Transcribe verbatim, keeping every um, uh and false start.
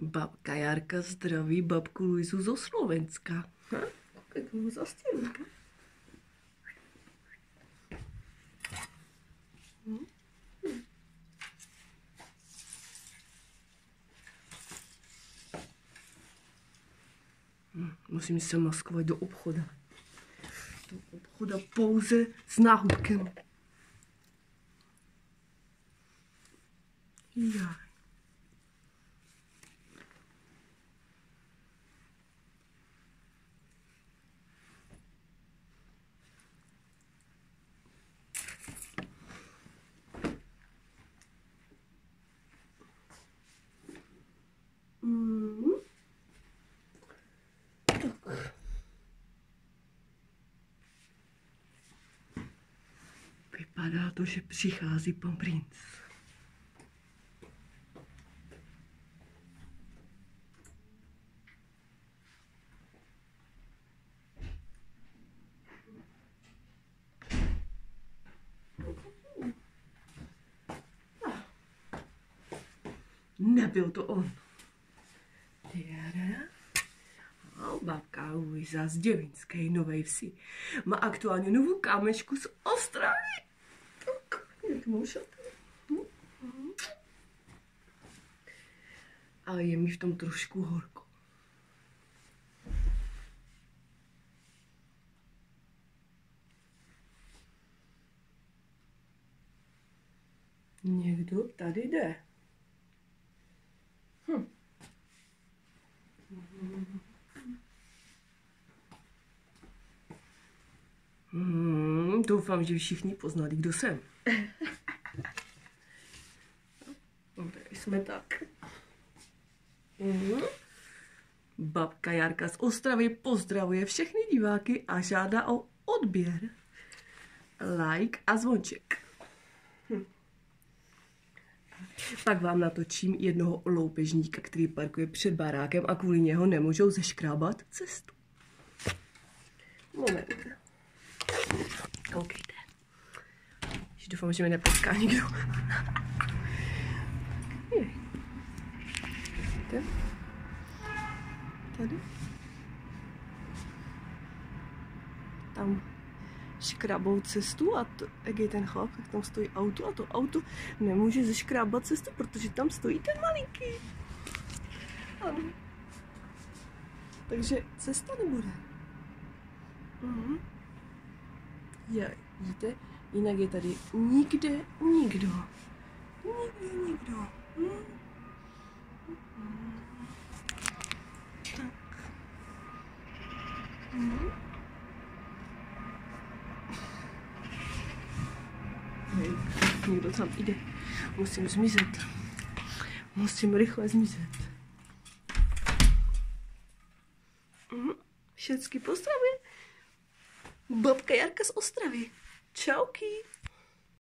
Babka Jarka zdraví babku Luizu zo Slovenska. Ha? Jak mu zastěnka. Hm? Hm, musím se maskovat do obchoda. Do obchoda pouze s náhubkem. Já. Mm. Tak. Vypadá to, že přichází pan princ. Nebyl to on. Babka Luisa z Děvinské Nové Vsi má aktuálně novou kámečku z Ostravy. Tak, jak můžete? Ale je mi v tom trošku horko. Někdo tady jde. Hm. Hmm, doufám, že všichni poznali, kdo jsem. No, tady jsme tak. Hmm. Babka Jarka z Ostravy pozdravuje všechny diváky a žádá o odběr, like a zvonček. Hm. Pak vám natočím jednoho loupežníka, který parkuje před barákem a kvůli něho nemůžou zeškrábat cestu. Moment. Koukejte. Už doufám, že mi nepotká nikdo. Vidíte? Tady. Tam škrabou cestu a to, jak je ten chlap, jak tam stojí auto a to auto nemůže zeškrábat cestu, protože tam stojí ten malinký. Ano. Takže cesta nebude. Mhm. Je, vidíte? Jinak je tady nikde nikdo. Nikde nikdo. Hm? Tak. Hm? Hej, někdo tam jde. Musím zmizet. Musím rychle zmizet. Hm? Všecky pozdravy. Babka Jarka z Ostravy. Čauky.